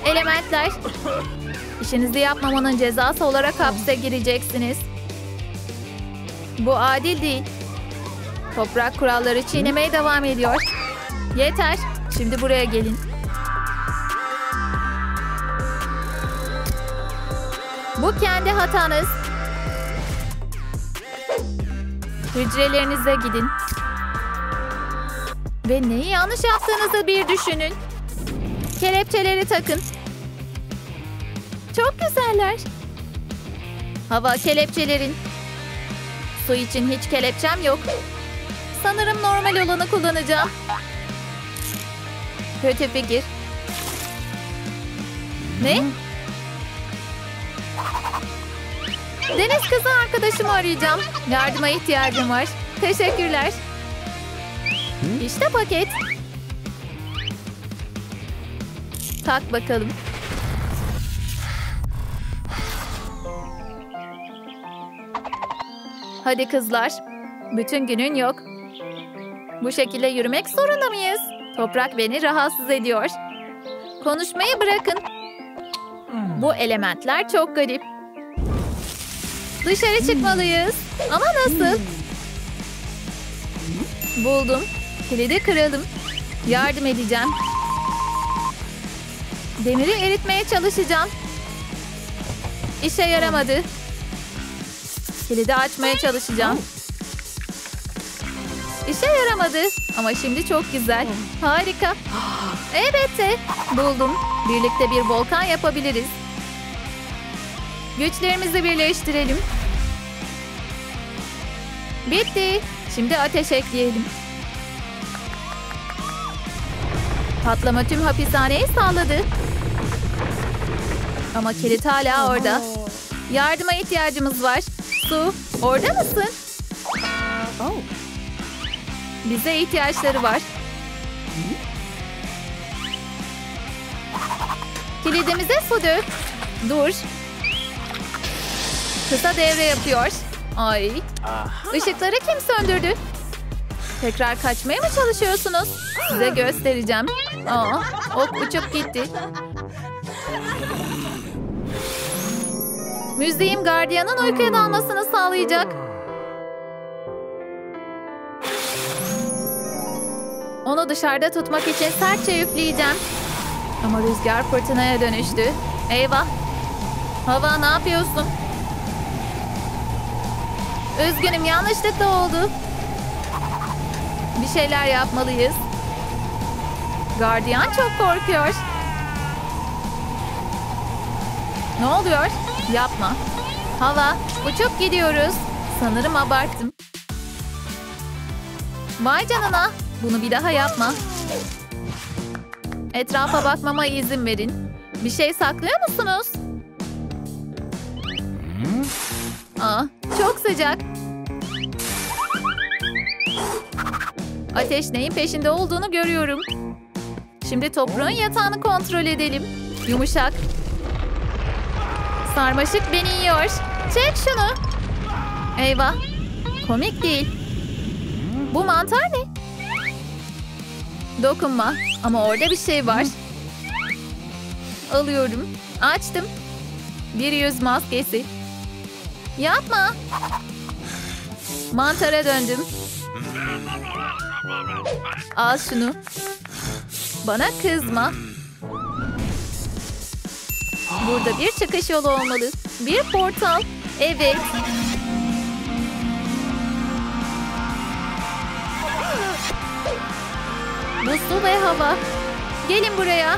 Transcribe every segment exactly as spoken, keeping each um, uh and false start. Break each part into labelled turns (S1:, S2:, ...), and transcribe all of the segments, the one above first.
S1: Elementler. İşinizi yapmamanın cezası olarak hapse gireceksiniz. Bu adil değil. Toprak kuralları çiğnemeye devam ediyor. Yeter. Şimdi buraya gelin. Bu kendi hatanız. Hücrelerinize gidin. Ve neyi yanlış yaptığınızı bir düşünün. Kelepçeleri takın. Çok güzeller. Hava kelepçelerin. Su için hiç kelepçem yok. Sanırım normal olanı kullanacağım. Kötü fikir. Ne? Deniz kızı arkadaşımı arayacağım. Yardıma ihtiyacım var. Teşekkürler. İşte paket. Tak bakalım. Hadi kızlar. Bütün günün yok. Bu şekilde yürümek zorunda mıyız? Toprak beni rahatsız ediyor. Konuşmayı bırakın. Bu elementler çok garip. Dışarı çıkmalıyız. Ama nasıl? Buldum. Kilidi kıralım. Yardım edeceğim. Demiri eritmeye çalışacağım. İşe yaramadı. Kilidi açmaya çalışacağım. İşe yaramadı. Ama şimdi çok güzel. Harika. Elbette. Buldum. Birlikte bir volkan yapabiliriz. Güçlerimizi birleştirelim. Bitti. Şimdi ateş ekleyelim. Patlama tüm hapishaneyi sağladı. Ama kilit hala orada. Yardıma ihtiyacımız var. Su, orada mısın? Bize ihtiyaçları var. Kilidimize su dök. Dur. Kısa devre yapıyor. Ay. Işıkları kim söndürdü? Tekrar kaçmaya mı çalışıyorsunuz? Size göstereceğim. Aa, ok uçup gitti. Müziğim gardiyanın uykuya dalmasını sağlayacak. Onu dışarıda tutmak için sertçe üfleyeceğim. Ama rüzgar fırtınaya dönüştü. Eyvah. Hava, ne yapıyorsun? Üzgünüm, yanlışlıkla oldu. Bir şeyler yapmalıyız. Gardiyan çok korkuyor. Ne oluyor? Yapma. Hava, uçup gidiyoruz. Sanırım abarttım. Vay canına. Bunu bir daha yapma. Etrafa bakmama izin verin. Bir şey saklıyor musunuz? Aa, çok sıcak. Ateş neyin peşinde olduğunu görüyorum. Şimdi toprağın yatağını kontrol edelim. Yumuşak. Sarmaşık beni yiyor. Çek şunu. Eyvah. Komik değil. Bu mantar ne? Dokunma. Ama orada bir şey var. Alıyorum. Açtım. Bir yüz maskesi. Yapma. Mantara döndüm. Al şunu. Bana kızma. Burada bir çıkış yolu olmalı. Bir portal. Evet. Bu su ve hava. Gelin buraya.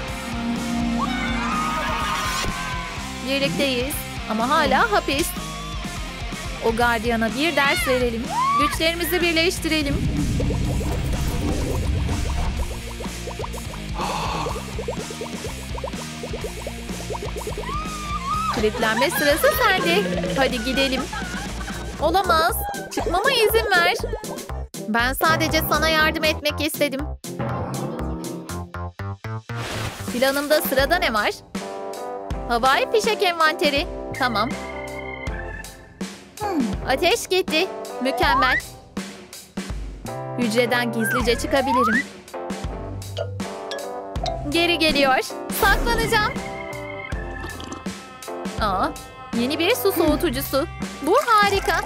S1: Birlikteyiz. Ama hala hapis. O gardiyana bir ders verelim. Güçlerimizi birleştirelim. Kilitlenme sırası sende. Hadi gidelim. Olamaz. Çıkmama izin ver. Ben sadece sana yardım etmek istedim. Planımda sırada ne var? Havai fişek envanteri. Tamam. Ateş gitti. Mükemmel. Hücreden gizlice çıkabilirim. Geri geliyor. Saklanacağım. Aa, yeni bir su soğutucusu. Bu harika.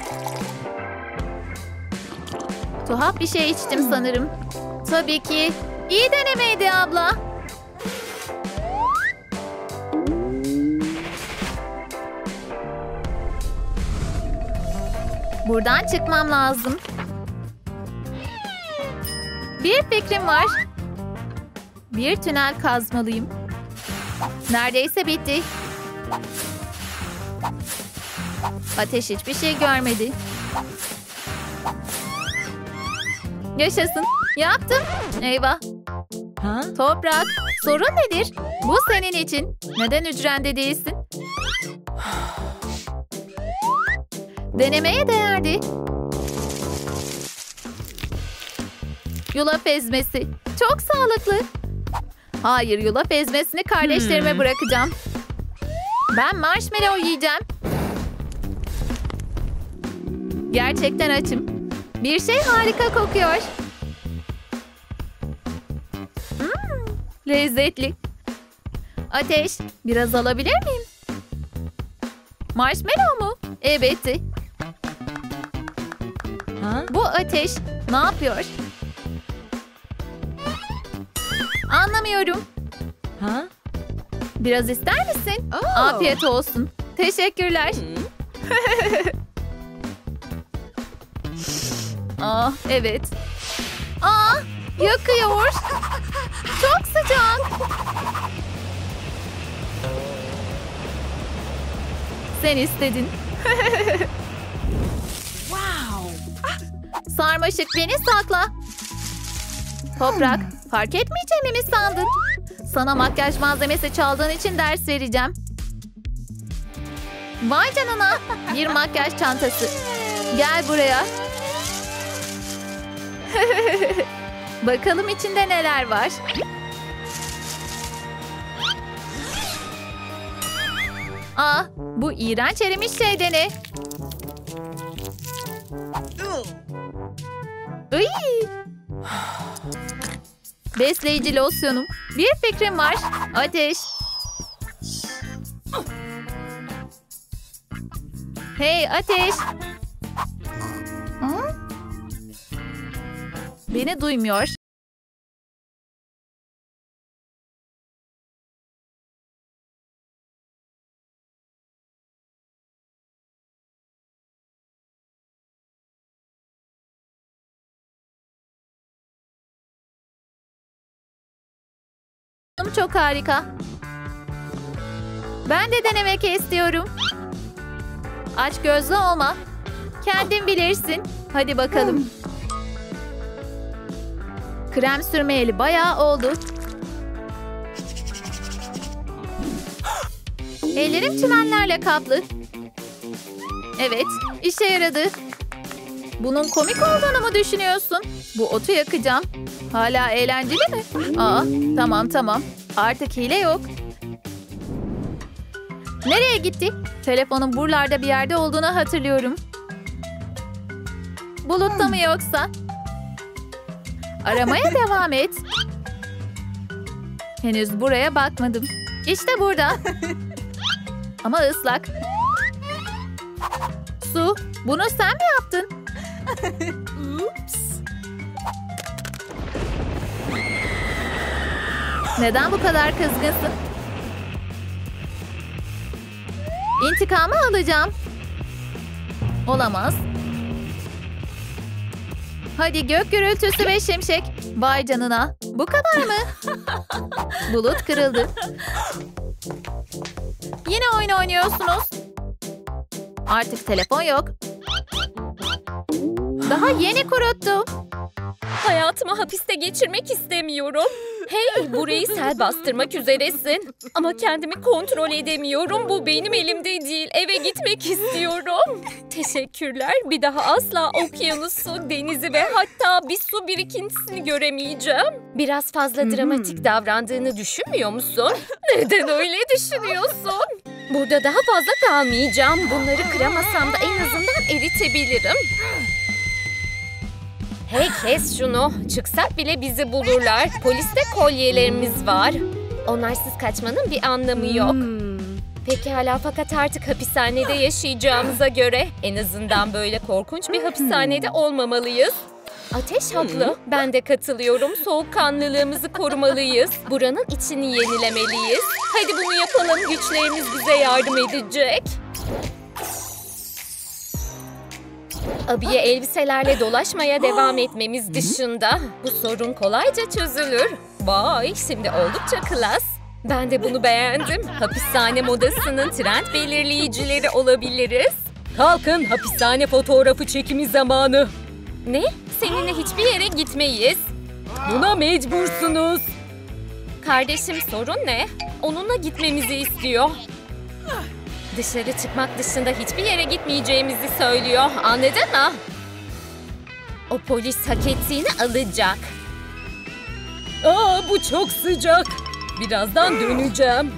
S1: Tuhaf bir şey içtim sanırım. Tabii ki. İyi denemeydi abla. Buradan çıkmam lazım. Bir fikrim var. Bir tünel kazmalıyım. Neredeyse bitti. Ateş hiçbir şey görmedi. Yaşasın. Yaptım. Eyvah.
S2: Ha?
S1: Toprak, sorun nedir? Bu senin için. Neden hücrende değilsin? Denemeye değerdi. Yulaf ezmesi. Çok sağlıklı. Hayır, yulaf ezmesini kardeşlerime
S2: Hmm.
S1: bırakacağım. Ben marshmallow yiyeceğim. Gerçekten açım. Bir şey harika kokuyor. Hmm, lezzetli. Ateş, biraz alabilir miyim? Marshmallow mu? Elbette.
S2: Ha?
S1: Bu ateş ne yapıyor? Anlamıyorum.
S2: Ha?
S1: Biraz ister misin?
S2: Oh.
S1: Afiyet olsun. Teşekkürler. Ah, evet. Aa, yakıyor. Çok sıcak. Sen istedin.
S2: Wow.
S1: Sarmaşık, beni sakla. Toprak, fark etmeyeceğimi mi sandın? Sana makyaj malzemesi çaldığın için ders vereceğim. Vay canına, bir makyaj çantası. Gel buraya. Bakalım içinde neler var. Aa, bu iğrenç erimiş şey de ne? Iy! Besleyici losyonum. Bir fikrim var. Ateş. Hey Ateş. Beni duymuyor. Çok harika. Ben de denemek istiyorum. Aç gözlü olma. Kendin bilirsin. Hadi bakalım. Krem sürmeyeli bayağı oldu. Ellerim çimenlerle kaplı. Evet, işe yaradı. Bunun komik olduğunu mu düşünüyorsun? Bu otu yakacağım. Hala eğlenceli mi? Aa, tamam tamam. Artık hile yok. Nereye gitti? Telefonun buralarda bir yerde olduğunu hatırlıyorum. Bulutta mı yoksa? Aramaya devam et. Henüz buraya bakmadım. İşte burada. Ama ıslak. Su, bunu sen mi yaptın?
S2: Oops.
S1: Neden bu kadar kızgınsın? İntikamı alacağım. Olamaz. Hadi gök gürültüsü ve şimşek. Vay canına. Bu kadar mı? Bulut kırıldı. Yine oyun oynuyorsunuz. Artık telefon yok. Daha yeni kuruttu.
S3: Hayatımı hapiste geçirmek istemiyorum. Hey, burayı sel bastırmak üzeresin. Ama kendimi kontrol edemiyorum. Bu benim elimde değil. Eve gitmek istiyorum. Teşekkürler. Bir daha asla okyanusu, denizi ve hatta bir su birikintisini göremeyeceğim. Biraz fazla dramatik davrandığını düşünmüyor musun? Neden öyle düşünüyorsun? Burada daha fazla kalmayacağım. Bunları kıramasam da en azından eritebilirim. Hey, kes şunu. Çıksak bile bizi bulurlar. Poliste kolyelerimiz var. Onlarsız kaçmanın bir anlamı yok. Pekala, fakat artık hapishanede yaşayacağımıza göre en azından böyle korkunç bir hapishanede olmamalıyız. Ateş haklı. Ben de katılıyorum. Soğukkanlılığımızı korumalıyız. Buranın içini yenilemeliyiz. Hadi bunu yapalım. Güçlerimiz bize yardım edecek. Abiye elbiselerle dolaşmaya devam etmemiz dışında bu sorun kolayca çözülür. Vay, şimdi oldukça klas. Ben de bunu beğendim. Hapishane modasının trend belirleyicileri olabiliriz. Kalkın, hapishane fotoğrafı çekimi zamanı. Ne? Seninle hiçbir yere gitmeyiz. Buna mecbursunuz. Kardeşim, sorun ne? Onunla gitmemizi istiyor. Dışarı çıkmak dışında hiçbir yere gitmeyeceğimizi söylüyor. Anladın mı? O polis hak ettiğini alacak. Aa, bu çok sıcak. Birazdan döneceğim.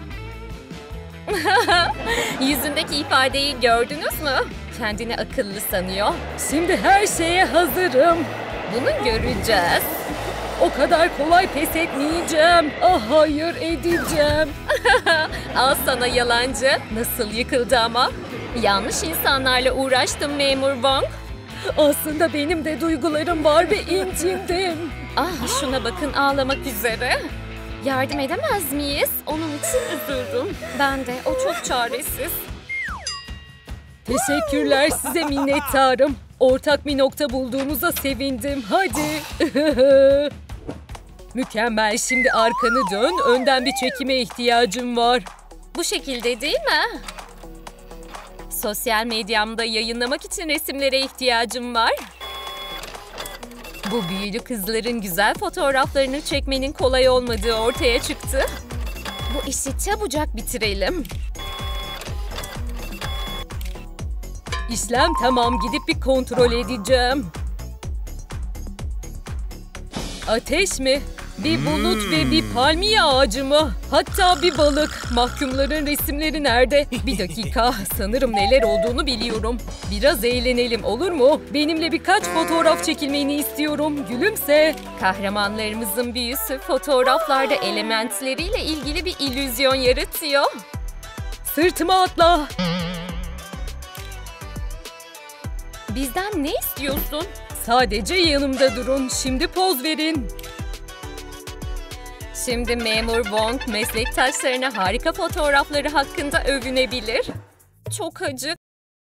S3: Yüzündeki ifadeyi gördünüz mü? Kendini akıllı sanıyor. Şimdi her şeye hazırım. Bunu göreceğiz. O kadar kolay pes etmeyeceğim. Ah, hayır, edeceğim. Al sana yalancı. Nasıl yıkıldı ama? Yanlış insanlarla uğraştım Memur Wong. Aslında benim de duygularım var ve incindim. Ah, şuna bakın, ağlamak üzere. Yardım edemez miyiz? Onun için üzüldüm. Ben de, o çok çaresiz. Teşekkürler, size minnettarım. Ortak bir nokta bulduğumuza sevindim. Hadi. Mükemmel, şimdi arkanı dön. Önden bir çekime ihtiyacım var. Bu şekilde değil mi? Sosyal medyamda yayınlamak için resimlere ihtiyacım var. Bu büyülü kızların güzel fotoğraflarını çekmenin kolay olmadığı ortaya çıktı. Bu işi çabucak bitirelim. İşlem tamam, gidip bir kontrol edeceğim. Ateş mi? Bir bulut ve bir palmiye ağacı mı? Hatta bir balık. Mahkumların resimleri nerede? Bir dakika, sanırım neler olduğunu biliyorum. Biraz eğlenelim, olur mu? Benimle birkaç fotoğraf çekilmeni istiyorum. Gülümse. Kahramanlarımızın büyüsü fotoğraflarda elementleriyle ilgili bir illüzyon yaratıyor. Sırtıma atla. Bizden ne istiyorsun? Sadece yanımda durun. Şimdi poz verin. Şimdi Memur Wong meslektaşlarına harika fotoğrafları hakkında övünebilir. Çok acık.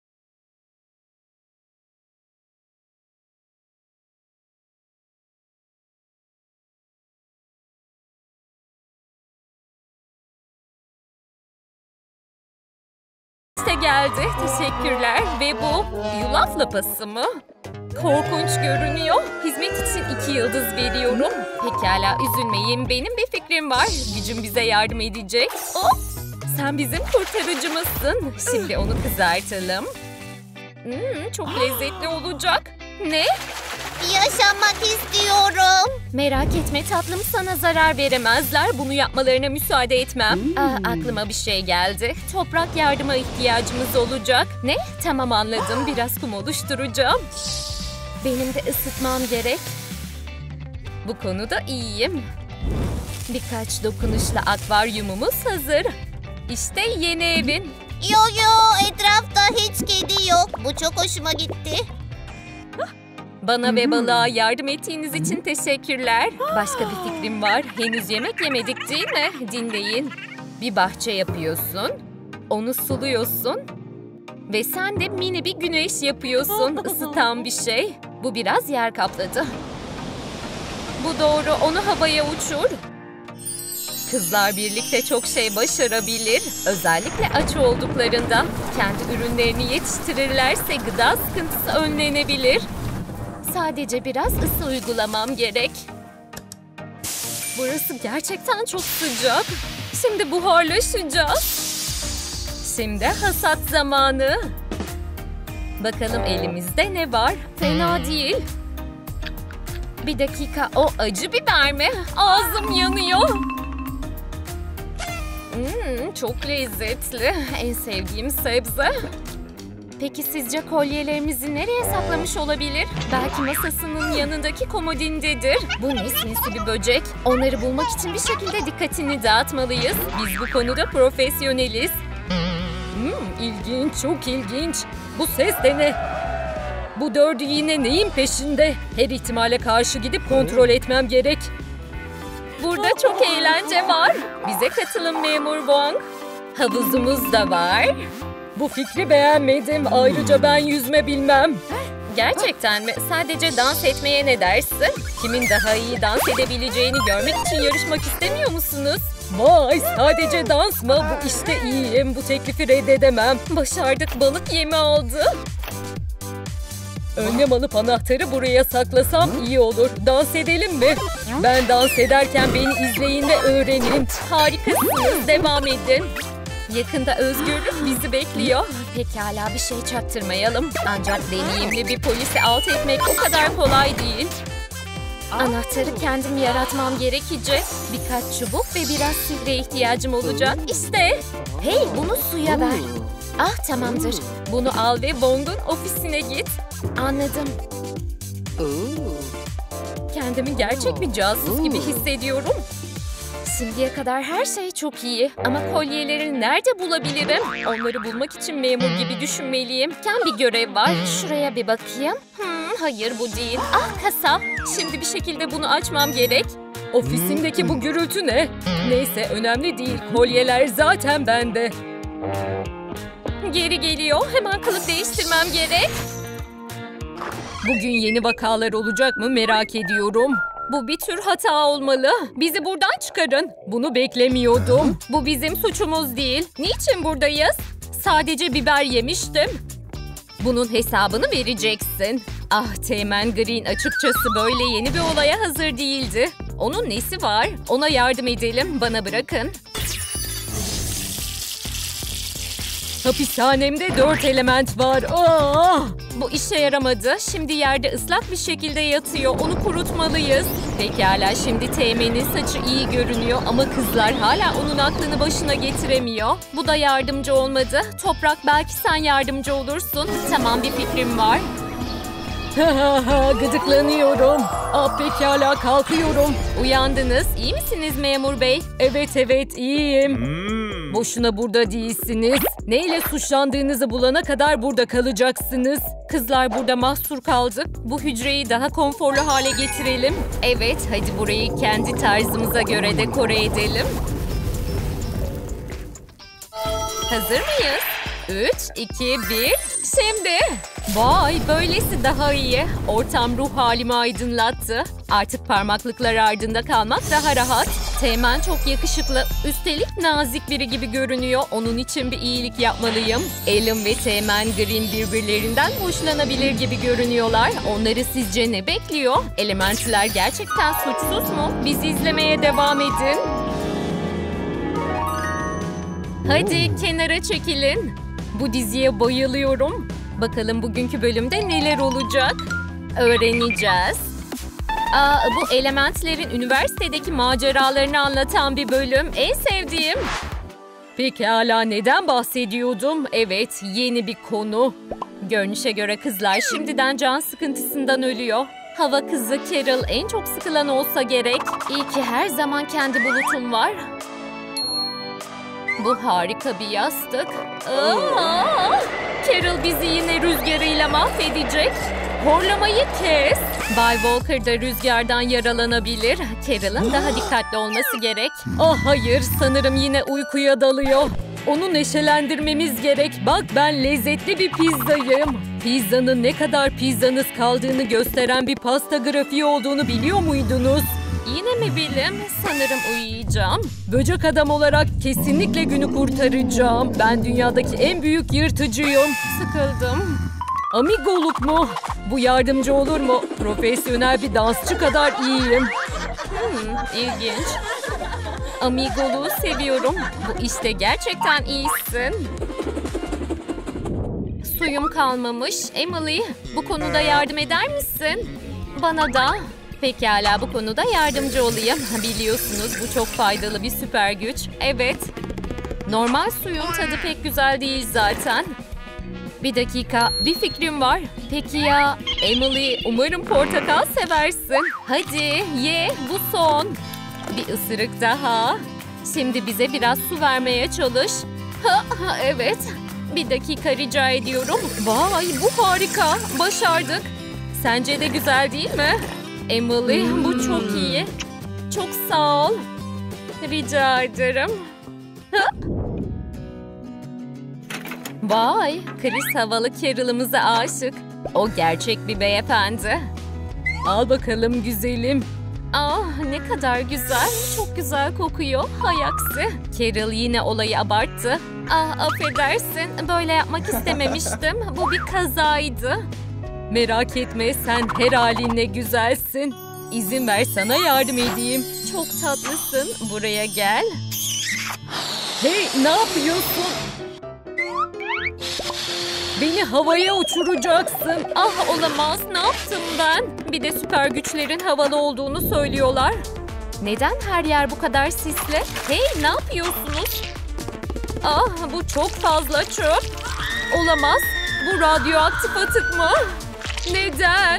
S3: İşte geldi. Teşekkürler. Ve bu yulaf lapası mı? Korkunç görünüyor. Hizmet için iki yıldız veriyorum. Pekala, üzülmeyin. Benim bir fikrim var. Gücüm bize yardım edecek. Oh, sen bizim kurtarıcımızsın. Şimdi onu kızartalım. Hmm, çok lezzetli olacak. Ne?
S4: Yaşamak istiyorum.
S3: Merak etme tatlım, sana zarar veremezler. Bunu yapmalarına müsaade etmem. Aa, aklıma bir şey geldi. Toprak yardıma ihtiyacımız olacak. Ne? Tamam, anladım. Biraz kum oluşturacağım. Benim de ısıtmam gerek. Bu konuda iyiyim. Birkaç dokunuşla akvaryumumuz hazır. İşte yeni evin.
S4: Yo yo, etrafta hiç kedi yok. Bu çok hoşuma gitti.
S3: Bana ve balığa yardım ettiğiniz için teşekkürler. Başka bir fikrim var. Henüz yemek yemedik değil mi? Dinleyin. Bir bahçe yapıyorsun. Onu suluyorsun. Ve sen de mini bir güneş yapıyorsun. Isıtan bir şey. Bu biraz yer kapladı. Bu doğru. Onu havaya uçur. Kızlar birlikte çok şey başarabilir. Özellikle aç olduklarında. Kendi ürünlerini yetiştirirlerse gıda sıkıntısı önlenebilir. Sadece biraz ısı uygulamam gerek. Burası gerçekten çok sıcak. Şimdi buharlaşacağız. Şimdi hasat zamanı. Bakalım elimizde ne var? Fena değil. Bir dakika, o acı biber mi? Ağzım yanıyor. Hmm, çok lezzetli. En sevdiğim sebze. Peki sizce kolyelerimizi nereye saklamış olabilir? Belki masasının yanındaki komodindedir. Bu ne sinsi bir böcek. Onları bulmak için bir şekilde dikkatini dağıtmalıyız. Biz bu konuda profesyoneliz. İlginç, çok ilginç. Bu ses de ne? Bu dördü yine neyin peşinde? Her ihtimale karşı gidip kontrol etmem gerek. Burada çok eğlence var. Bize katılın Memur Wong. Havuzumuz da var. Bu fikri beğenmedim. Ayrıca ben yüzme bilmem. Gerçekten mi? Sadece dans etmeye ne dersin? Kimin daha iyi dans edebileceğini görmek için yarışmak istemiyor musunuz? Vay, sadece dans mı? Bu işte iyiyim. Bu teklifi reddedemem. Başardık, balık yemi aldı. Önlem alıp anahtarı buraya saklasam iyi olur. Dans edelim mi? Ben dans ederken beni izleyin ve öğrenin. Harikasınız, devam edin. Yakında özgürlük bizi bekliyor. Pekala, bir şey çaktırmayalım. Ancak deneyimli bir polisi alt etmek o kadar kolay değil. Anahtarı kendim yaratmam gerekecek. Birkaç çubuk ve biraz sivriye ihtiyacım olacak. İşte. Hey, bunu suya ver. Ah, tamamdır. Bunu al ve Wong'un ofisine git. Anladım. Kendimi gerçek bir casus gibi hissediyorum. Şimdiye kadar her şey çok iyi. Ama kolyeleri nerede bulabilirim? Onları bulmak için memur gibi düşünmeliyim. Ken bir görev var. Şuraya bir bakayım. Hmm, hayır, bu değil. Ah, kasa. Şimdi bir şekilde bunu açmam gerek. Ofisimdeki bu gürültü ne? Neyse, önemli değil. Kolyeler zaten bende. Geri geliyor. Hemen kılık değiştirmem gerek. Bugün yeni vakalar olacak mı merak ediyorum. Bu bir tür hata olmalı. Bizi buradan çıkarın. Bunu beklemiyordum. Bu bizim suçumuz değil. Niçin buradayız? Sadece biber yemiştim. Bunun hesabını vereceksin. Ah, Teğmen Green açıkçası böyle yeni bir olaya hazır değildi. Onun nesi var? Ona yardım edelim. Bana bırakın. Hapishanemde dört element var. Aa! Bu işe yaramadı. Şimdi yerde ıslak bir şekilde yatıyor. Onu kurutmalıyız. Pekala, şimdi Teğmen'in saçı iyi görünüyor ama kızlar hala onun aklını başına getiremiyor. Bu da yardımcı olmadı. Toprak, belki sen yardımcı olursun. Tamam, bir fikrim var. Gıdıklanıyorum. Ah, pekala, kalkıyorum. Uyandınız. İyi misiniz memur bey? Evet evet, iyiyim. Hmm. Boşuna burada değilsiniz. Neyle suçlandığınızı bulana kadar burada kalacaksınız. Kızlar, burada mahsur kaldık. Bu hücreyi daha konforlu hale getirelim. Evet, hadi burayı kendi tarzımıza göre dekore edelim. Hazır mıyız? Üç, iki, bir. Şimdi. Vay, böylesi daha iyi. Ortam ruh halimi aydınlattı. Artık parmaklıklar ardında kalmak daha rahat. Teğmen çok yakışıklı. Üstelik nazik biri gibi görünüyor. Onun için bir iyilik yapmalıyım. Alan ve Teğmen Green birbirlerinden hoşlanabilir gibi görünüyorlar. Onları sizce ne bekliyor? Elementler gerçekten suçsuz mu? Bizi izlemeye devam edin. Hadi kenara çekilin. Bu diziye bayılıyorum. Bakalım bugünkü bölümde neler olacak? Öğreneceğiz. Aa, bu elementlerin üniversitedeki maceralarını anlatan bir bölüm. En sevdiğim. Pekala, neden bahsediyordum? Evet, yeni bir konu. Görünüşe göre kızlar şimdiden can sıkıntısından ölüyor. Hava kızı Carol en çok sıkılan olsa gerek. İyi ki her zaman kendi bulutum var. Bu harika bir yastık. Aa! Carol bizi yine rüzgarıyla mahvedecek. Horlamayı kes. Bay Walker da rüzgardan yaralanabilir. Carol'ın daha dikkatli olması gerek. Ah hayır, sanırım yine uykuya dalıyor. Onu neşelendirmemiz gerek. Bak, ben lezzetli bir pizzayım. Pizzanın ne kadar pizzanız kaldığını gösteren bir pasta grafiği olduğunu biliyor muydunuz? Yine mi bilim? Sanırım uyuyacağım. Böcek adam olarak kesinlikle günü kurtaracağım. Ben dünyadaki en büyük yırtıcıyım. Sıkıldım. Amigoluk mu? Bu yardımcı olur mu? Profesyonel bir dansçı kadar iyiyim. Hmm, ilginç. Amigoluğu seviyorum. Bu işte gerçekten iyisin. Suyum kalmamış. Emily, bu konuda yardım eder misin? Bana da. Pekala, bu konuda yardımcı olayım. Biliyorsunuz bu çok faydalı bir süper güç. Evet. Normal suyun tadı pek güzel değil zaten. Bir dakika, bir fikrim var. Peki ya Emily, umarım portakal seversin. Hadi ye, bu son. Bir ısırık daha. Şimdi bize biraz su vermeye çalış. Ha, ha, evet. Bir dakika rica ediyorum. Vay, bu harika. Başardık. Sence de güzel değil mi? Emily, bu çok iyi. Çok sağ ol. Rica ederim. Vay, Chris havalı Carol'ımıza aşık. O gerçek bir beyefendi. Al bakalım güzelim. Ah, ne kadar güzel. Çok güzel kokuyor. Hay aksi. Carol yine olayı abarttı. Ah, affedersin. Böyle yapmak istememiştim. Bu bir kazaydı. Merak etme, sen her halinle güzelsin. İzin ver sana yardım edeyim. Çok tatlısın. Buraya gel. Hey, ne yapıyorsun? Beni havaya uçuracaksın. Ah, olamaz. Ne yaptım ben? Bir de süper güçlerin havalı olduğunu söylüyorlar. Neden her yer bu kadar sisli? Hey, ne yapıyorsunuz? Ah, bu çok fazla çöp. Olamaz. Bu radyoaktif atık mı? Neden?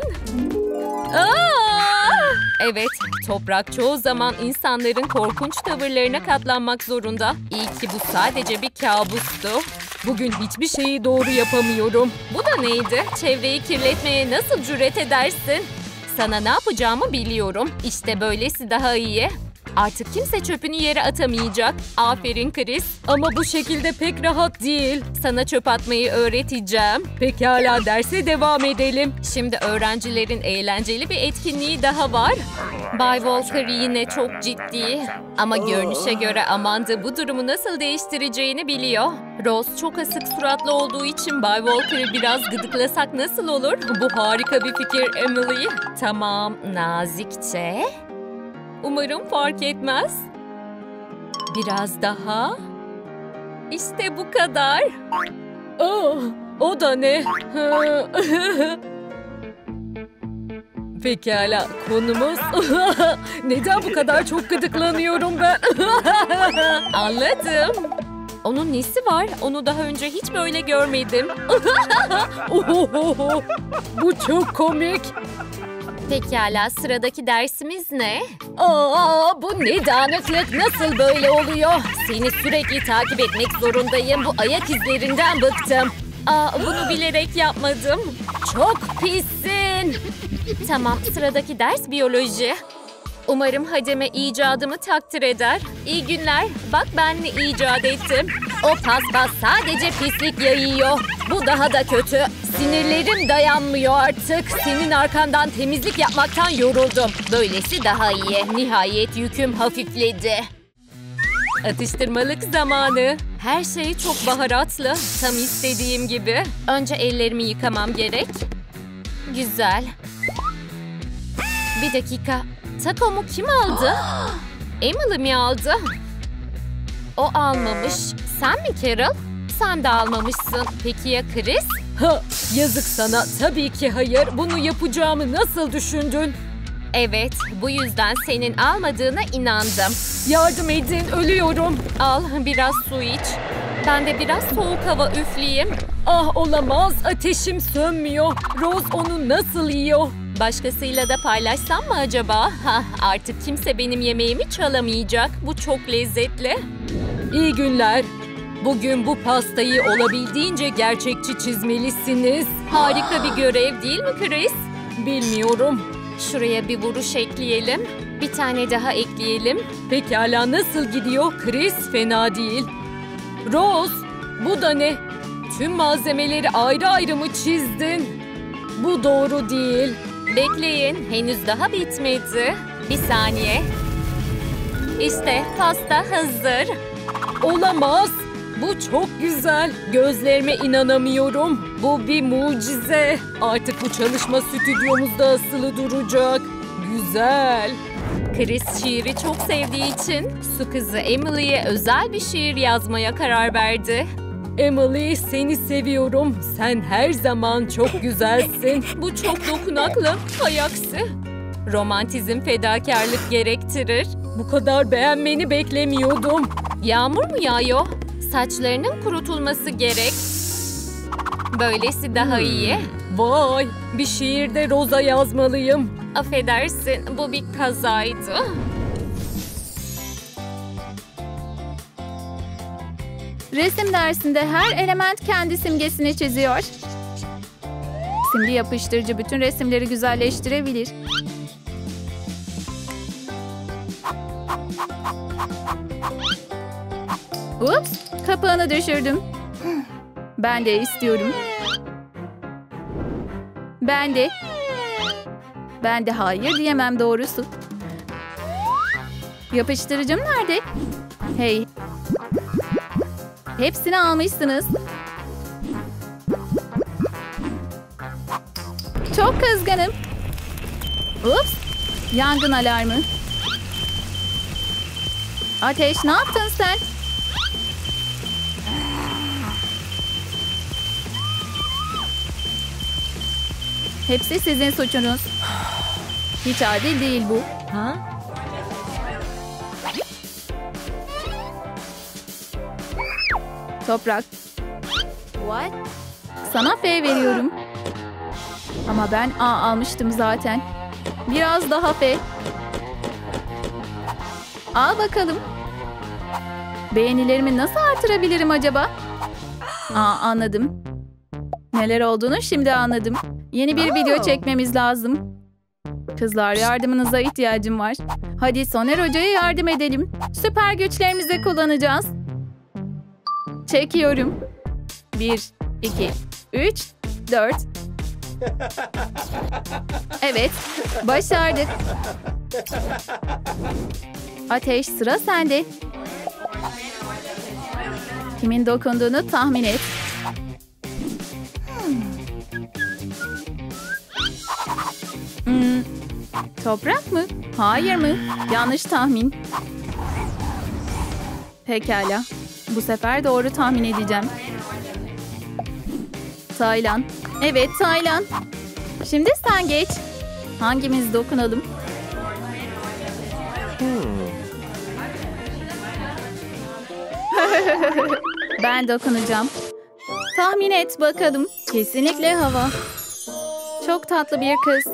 S3: Aa! Evet, toprak çoğu zaman insanların korkunç tavırlarına katlanmak zorunda. İyi ki bu sadece bir kabustu. Bugün hiçbir şeyi doğru yapamıyorum. Bu da neydi? Çevreyi kirletmeye nasıl cüret edersin? Sana ne yapacağımı biliyorum. İşte böylesi daha iyi. Artık kimse çöpünü yere atamayacak. Aferin Chris. Ama bu şekilde pek rahat değil. Sana çöp atmayı öğreteceğim. Pekala, derse devam edelim. Şimdi öğrencilerin eğlenceli bir etkinliği daha var. Bay Walker yine çok ciddi. Ama görünüşe göre Amanda bu durumu nasıl değiştireceğini biliyor. Rose çok asık suratlı olduğu için Bay Walker'ı biraz gıdıklasak nasıl olur? Bu harika bir fikir Emily. Tamam, nazikçe. Umarım fark etmez. Biraz daha. İşte bu kadar. Oh, o da ne? Pekala, konumuz... Neden bu kadar çok gıdıklanıyorum ben? Anladım. Onun nesi var? Onu daha önce hiç böyle görmedim. Bu çok komik. Pekala, sıradaki dersimiz ne? Aa, bu ne dağınıklık, nasıl böyle oluyor? Seni sürekli takip etmek zorundayım. Bu ayak izlerinden bıktım. Aa, bunu bilerek yapmadım. Çok pissin. Tamam, sıradaki ders biyoloji. Umarım Hademe icadımı takdir eder. İyi günler. Bak, ben ne icat ettim. O paspas sadece pislik yayıyor. Bu daha da kötü. Sinirlerim dayanmıyor artık. Senin arkandan temizlik yapmaktan yoruldum. Böylesi daha iyi. Nihayet yüküm hafifledi. Atıştırmalık zamanı. Her şey çok baharatlı. Tam istediğim gibi. Önce ellerimi yıkamam gerek. Güzel. Bir dakika. Takomu kim aldı? Emily mi aldı? O almamış. Sen mi Carol? Sen de almamışsın. Peki ya Chris? Ha, yazık sana. Tabii ki hayır. Bunu yapacağımı nasıl düşündün? Evet, bu yüzden senin almadığına inandım. Yardım edin, ölüyorum. Al, biraz su iç. Ben de biraz soğuk hava üfleyeyim. Ah, olamaz. Ateşim sönmüyor. Rose onu nasıl yiyor? Başkasıyla da paylaşsam mı acaba? Hah, artık kimse benim yemeğimi çalamayacak. Bu çok lezzetli. İyi günler. Bugün bu pastayı olabildiğince gerçekçi çizmelisiniz. Harika bir görev değil mi Chris? Bilmiyorum. Şuraya bir vuruş ekleyelim. Bir tane daha ekleyelim. Pekala, nasıl gidiyor Chris? Fena değil. Rose, bu da ne? Tüm malzemeleri ayrı ayrı mı çizdin? Bu doğru değil. Bekleyin, henüz daha bitmedi. Bir saniye. İşte pasta hazır. Olamaz. Bu çok güzel. Gözlerime inanamıyorum. Bu bir mucize. Artık bu çalışma stüdyomuzda asılı duracak. Güzel. Chris şiiri çok sevdiği için su kızı Emily'ye özel bir şiir yazmaya karar verdi. Emily, seni seviyorum. Sen her zaman çok güzelsin. Bu çok dokunaklı. Hay aksi. Romantizm fedakarlık gerektirir. Bu kadar beğenmeni beklemiyordum. Yağmur mu yağıyor? Saçlarının kurutulması gerek. Böylesi daha iyi. Vay, bir şiirde Rosa yazmalıyım. Affedersin, bu bir kazaydı.
S1: Resim dersinde her element kendi simgesini çiziyor. Simli yapıştırıcı bütün resimleri güzelleştirebilir. Ups, kapağını düşürdüm. Ben de istiyorum. Ben de. Ben de hayır diyemem doğrusu. Yapıştırıcım nerede? Hey. Hepsini almışsınız. Çok kızgınım. Ups. Yangın alarmı. Ateş, ne yaptın sen? Hepsi sizin suçunuz. Hiç adil değil bu.
S2: Huh?
S1: Toprak. What? Sana F veriyorum. Ama ben A almıştım zaten. Biraz daha F. Al bakalım. Beğenilerimi nasıl artırabilirim acaba? Aa, anladım. Neler olduğunu şimdi anladım. Yeni bir video çekmemiz lazım. Kızlar, yardımınıza ihtiyacım var. Hadi Soner Hoca'ya yardım edelim. Süper güçlerimizi kullanacağız. Çekiyorum. Bir, iki, üç, dört. Evet, başardık. Ateş, sıra sende. Kimin dokunduğunu tahmin et. Hmm, toprak mı? Hayır mı? Yanlış tahmin. Pekala. Bu sefer doğru tahmin edeceğim. Taylan. Evet, Taylan. Şimdi sen geç. Hangimiz dokunalım? Ben dokunacağım. Tahmin et bakalım. Kesinlikle hava. Çok tatlı bir kız.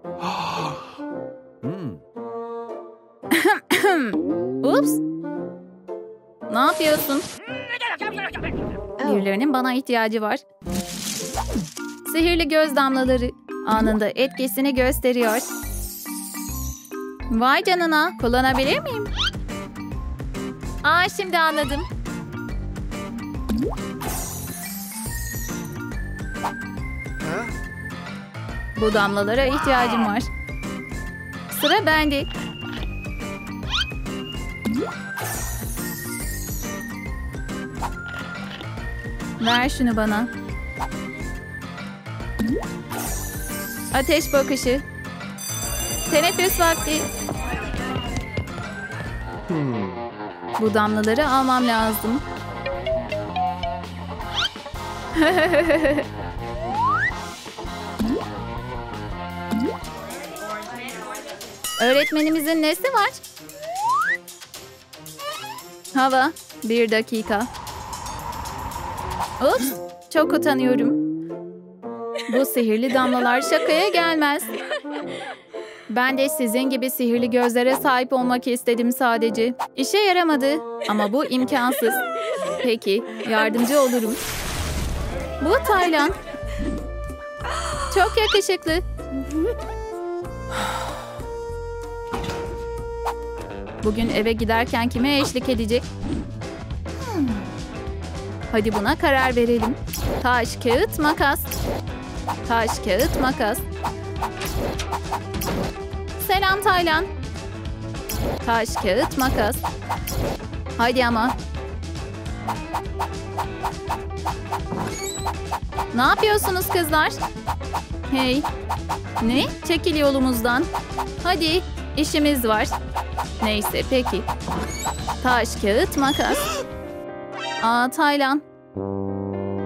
S1: Ups. Ne yapıyorsun? Birilerinin bana ihtiyacı var. Sihirli göz damlaları anında etkisini gösteriyor. Vay canına, kullanabilir miyim? Aa, şimdi anladım. Bu damlalara ihtiyacım var. Sıra bende. Ver şunu bana. Ateş bakışı. Teneffüs vakti. Bu damlaları almam lazım. Öğretmenimizin nesi var? Hava. Bir dakika. Ups, çok utanıyorum. Bu sihirli damlalar şakaya gelmez. Ben de sizin gibi sihirli gözlere sahip olmak istedim sadece. İşe yaramadı ama bu imkansız. Peki, yardımcı olurum. Bu Taylan. Çok yakışıklı. Bugün eve giderken kime eşlik edecek? Hadi buna karar verelim. Taş, kağıt, makas. Taş, kağıt, makas. Selam Taylan. Taş, kağıt, makas. Hadi ama. Ne yapıyorsunuz kızlar? Hey. Ne? Çekil yolumuzdan. Hadi, işimiz var. Neyse, peki. Taş, kağıt, makas. Aa, Taylan.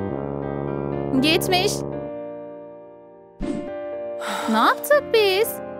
S1: Gitmiş. Ne yaptık biz?